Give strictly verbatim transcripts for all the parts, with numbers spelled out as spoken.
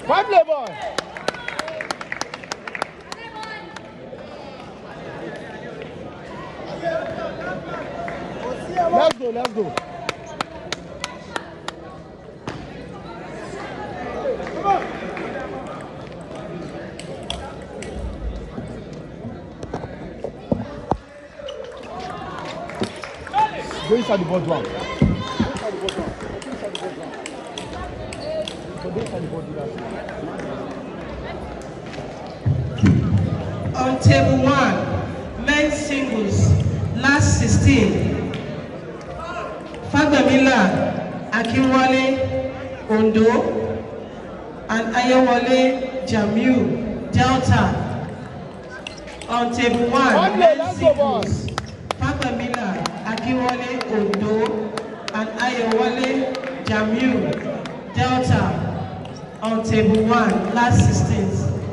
Five play ball. Let's go, let's go. Come on. Go inside the board one. Go inside the board one. Go inside the board one. Go inside the board one. On table one, men's singles, last sixteen. Fagbemila Akinwale Ondo and Ayewale Jamiu Delta. On table one, men's singles, Fagbemila Akinwale Ondo and Ayewale Jamiu Delta. On table one, last sixteen.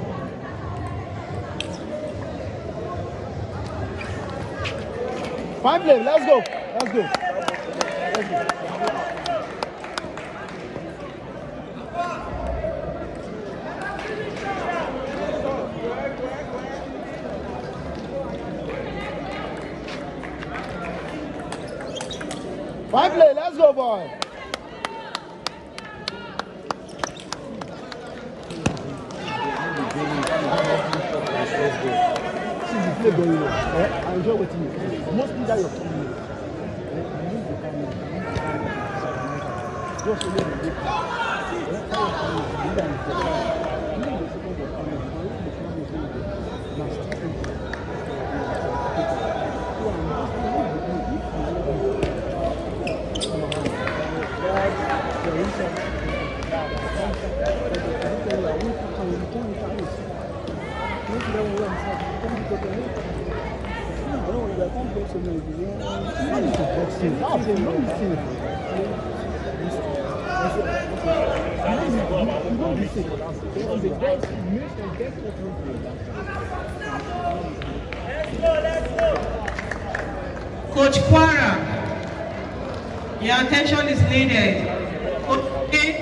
Five play, let's go. Let's go. Let's go. Five play, let's go, boy. See the play going on. Eh? I enjoy with you. Mostly that you're coming here. Just a little bit. Coach Kwara, your attention is needed. Okay.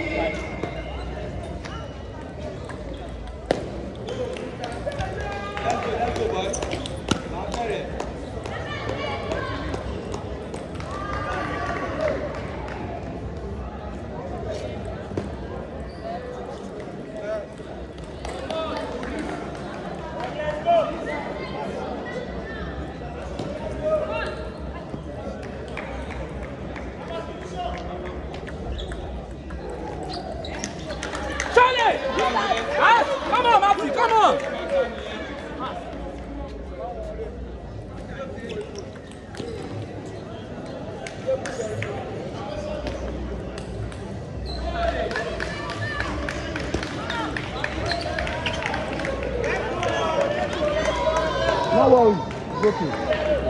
Come on, Matthew, come on! No worries, it's okay.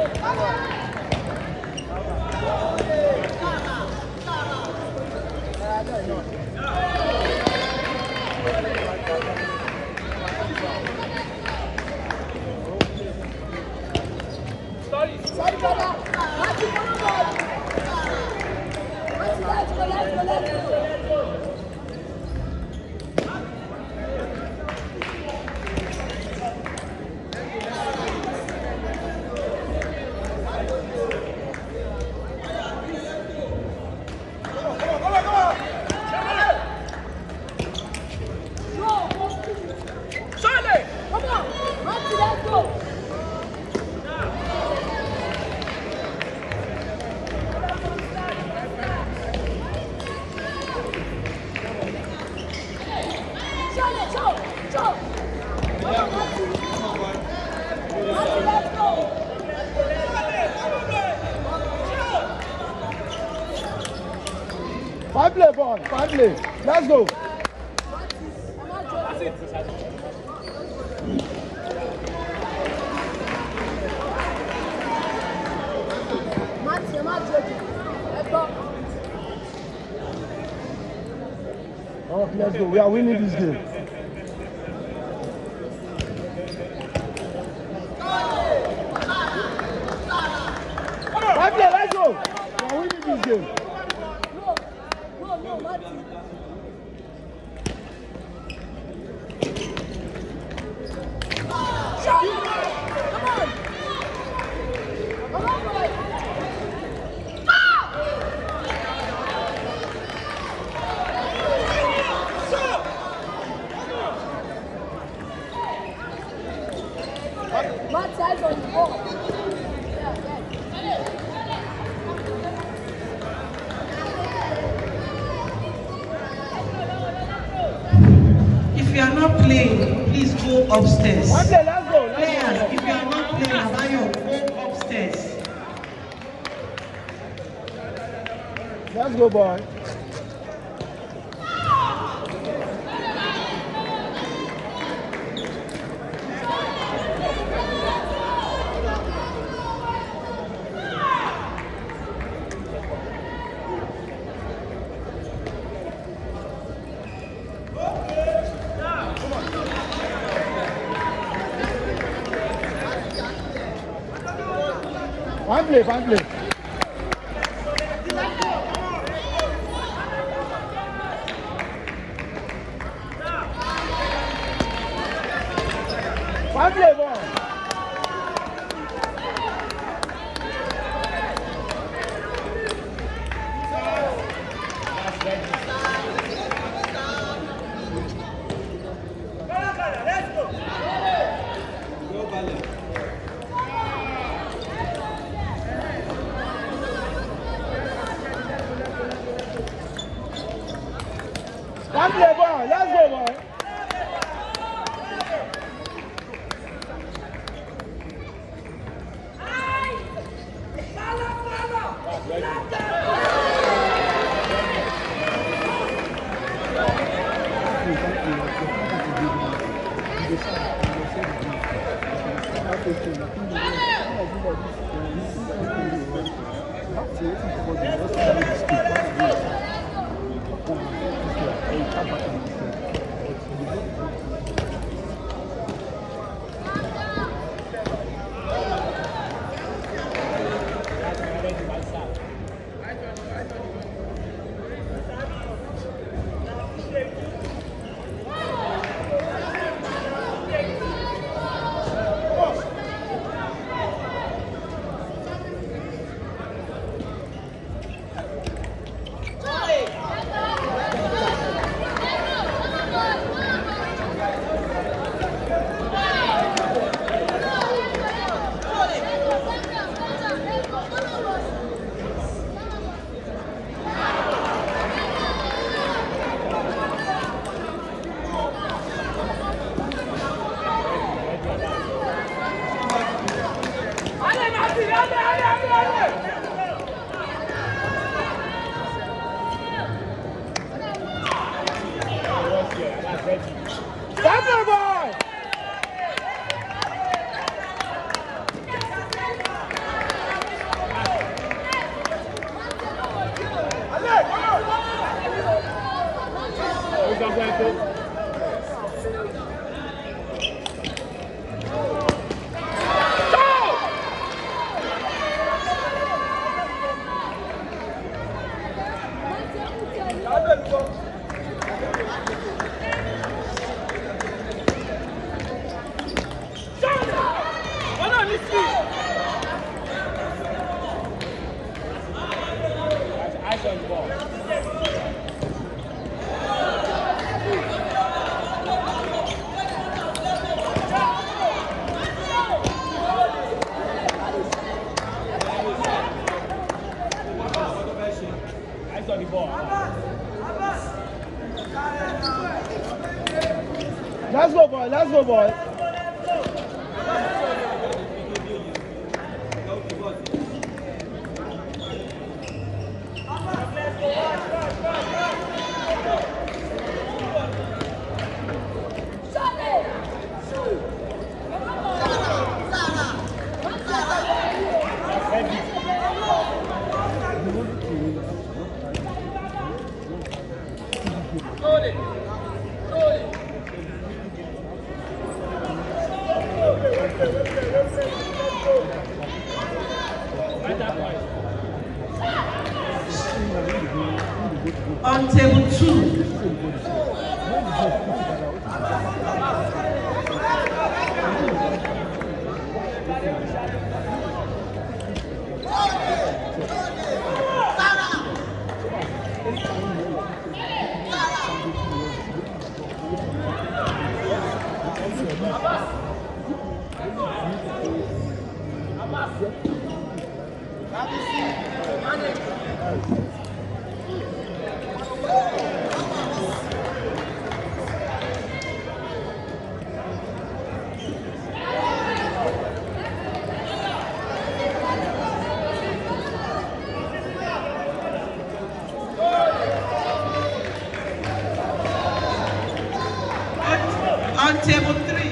Five play, boy. Five play. Let's go. That's it. Oh, let's go. We are winning this game. Five play. Let's go. We are winning this game. you are not playing, please go upstairs. One play, let's go. Let's Players, go. if you are not playing, Abayo, go upstairs. Let's go, boy. One play, one play. One play, ball. One play, ball. Let's go, boy. Let's go, boy. Let's go, boy. On table two. On table three,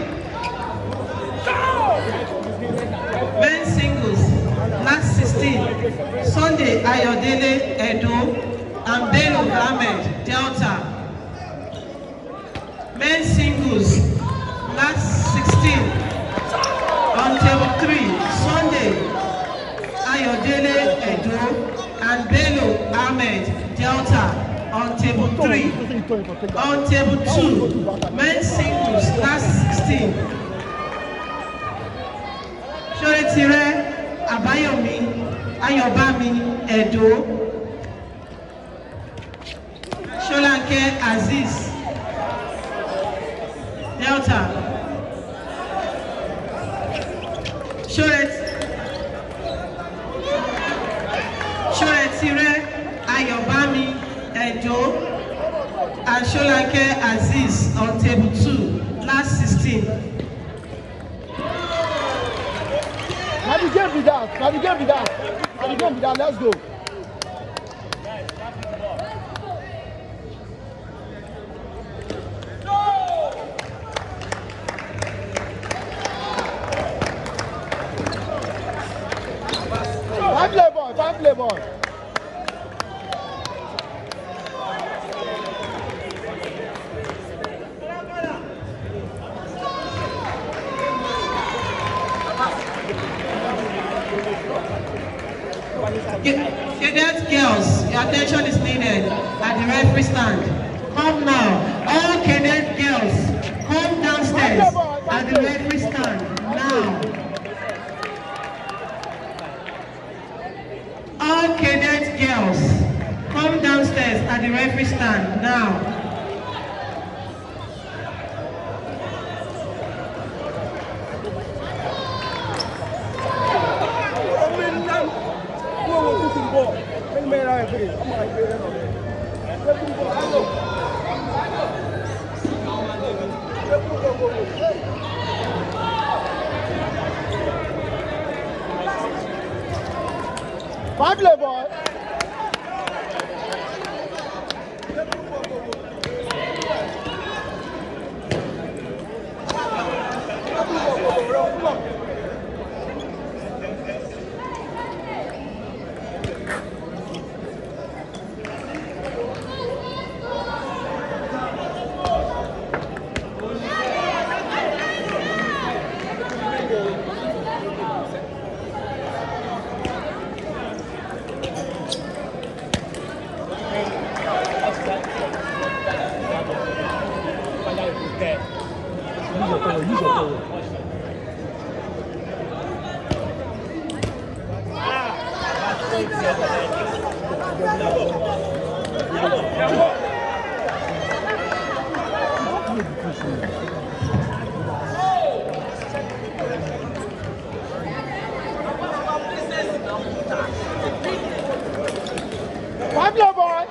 men's singles, last sixteen, Sunday Ayodele Edo and Bello Ahmed Delta. Men's singles, last sixteen, on table three, Sunday Ayodele Edo and Bello Ahmed Delta. On table three. On table two, men's singles, last sixteen. Shoretire Abayomi Ayobami Edo. Sholanke Aziz Delta. Shoret Shoretire Ayobami Edo and Sholanke Aziz on table two, last sixteen. Now the game be that. Now the game be that. Now the game be that. Let's go. Five play ball. Five play ball. Cadet girls, your attention is needed at the referee stand. Come now. All cadet girls, come downstairs at the referee stand now. All cadet girls, come downstairs at the referee stand now. Five play ball. Five play ball.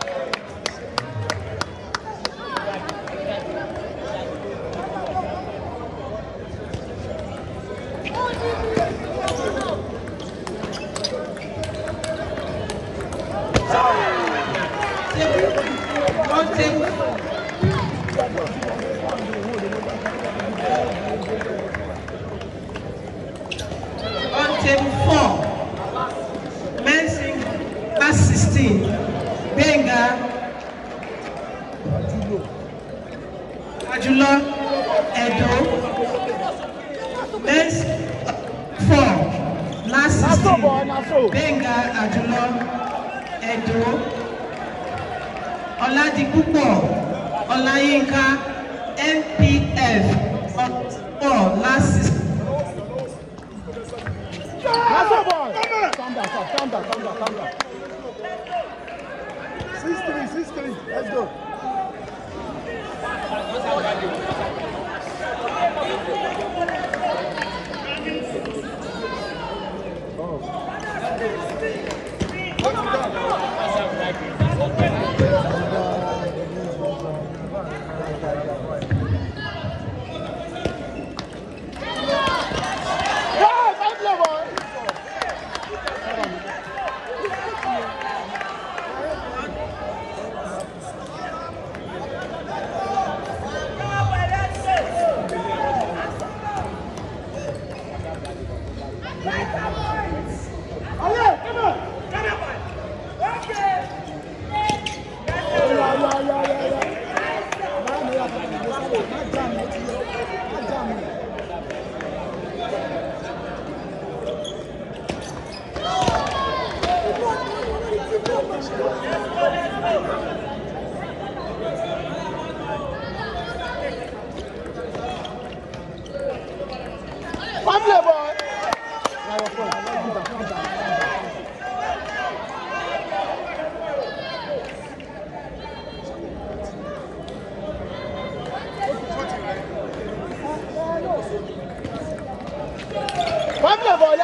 On table four, men's singles, last sixteen, Benga, Ajulo, Edo, men's four, last sixteen, Benga, Ajulo, Edo, Oladipupo, Olayinka, N P F, four, last sixteen. Calm down, calm down, calm down, calm down. Six three, six three. Let's go.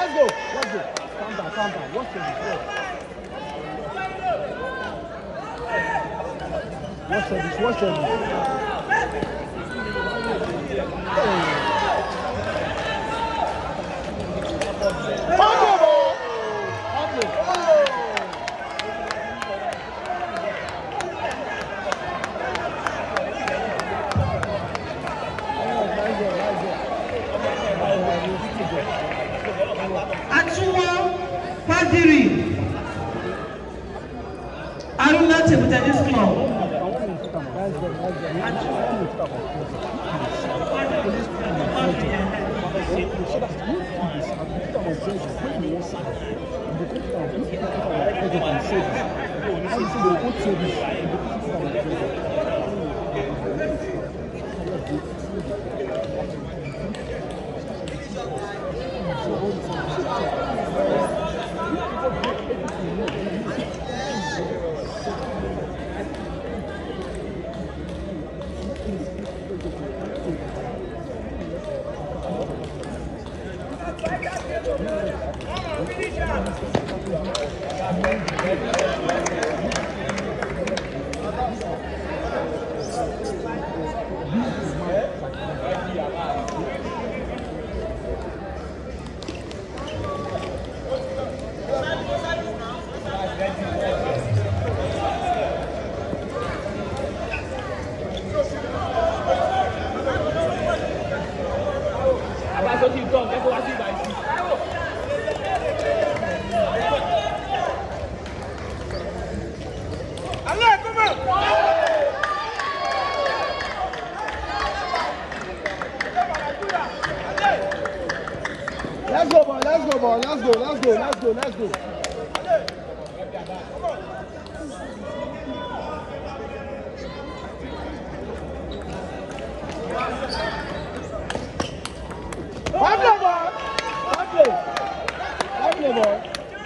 let's go. Let's go. Calm down, calm down. Watch the ball. Watch this, watch this. Actual Padiri Aruna Table Tennis Club. Let's go, boy. Let's go, boy. Let's go. Let's go. Let's go. Let's go. One play, boy. One play. One play, boy.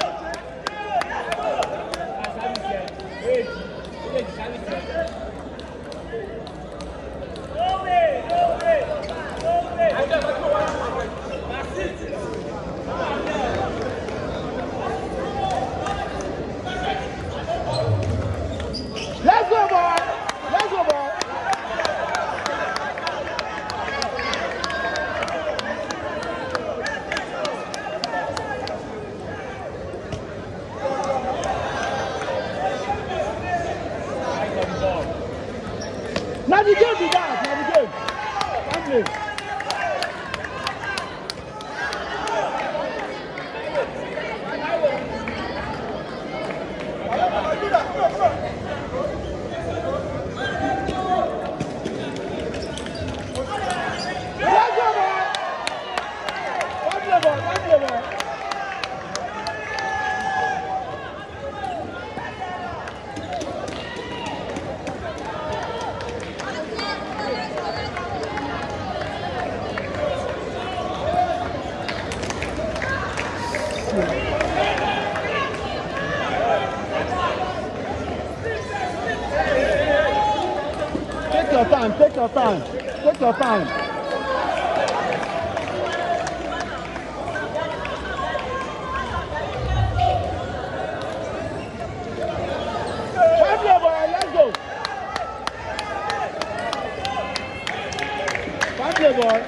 Let's go, boy. Let's go, boy. Now the game be that. Now the game. One play. Take your time, take your time, take your time. Five year boy, let's go. Five year boy.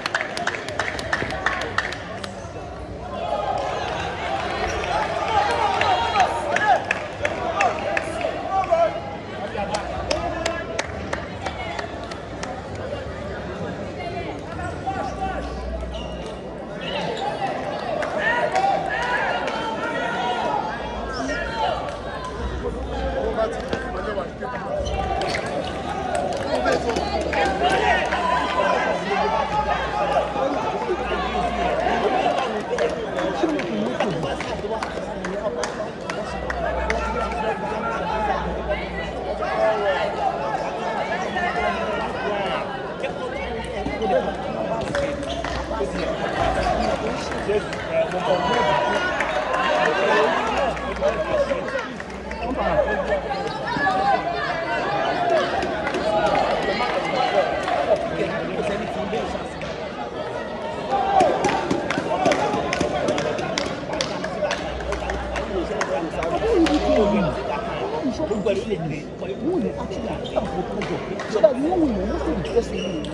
Just me.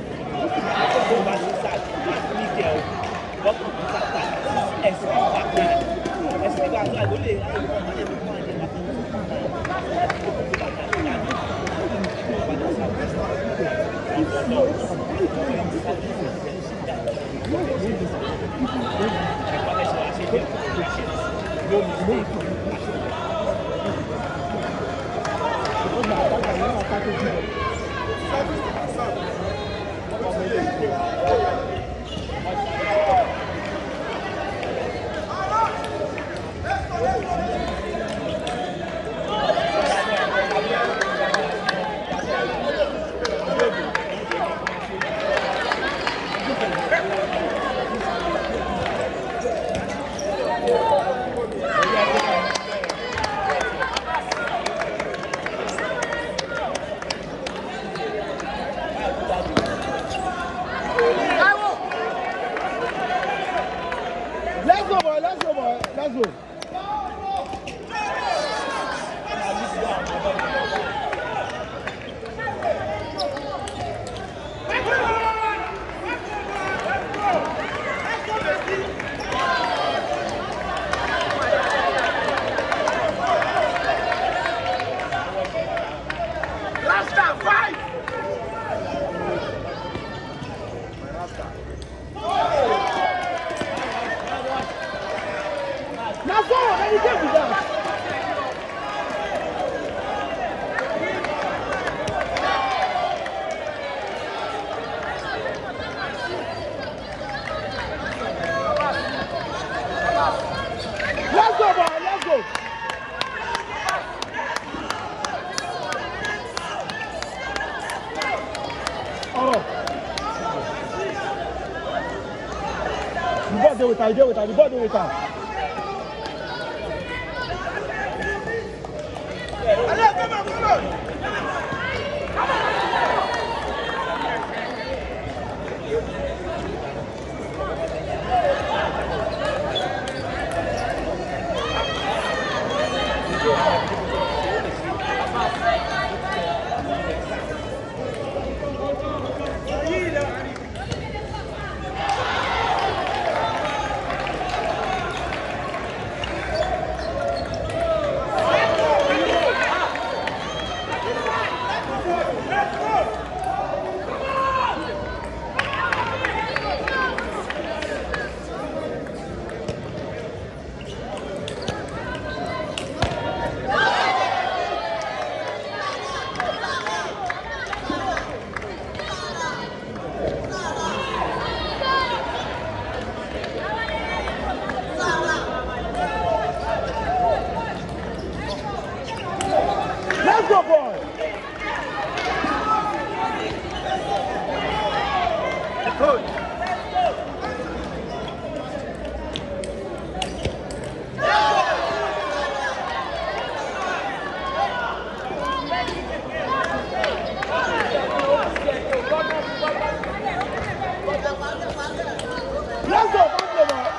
Let's go, boy. Let's go, boy. Let's go. Last time, fight! Now go, let me get with that. Let's go, boy, let's go. Orok. The ball there with her, there with her, the ball there with her. Allez, come on, come on! Let's go, boy! Good. Let's go, let's go, boy!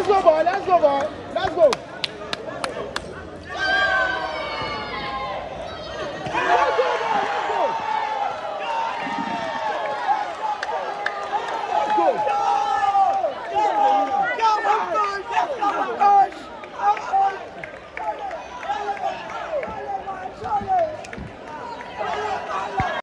Let's go, boy. Let's go, boy. Let's go.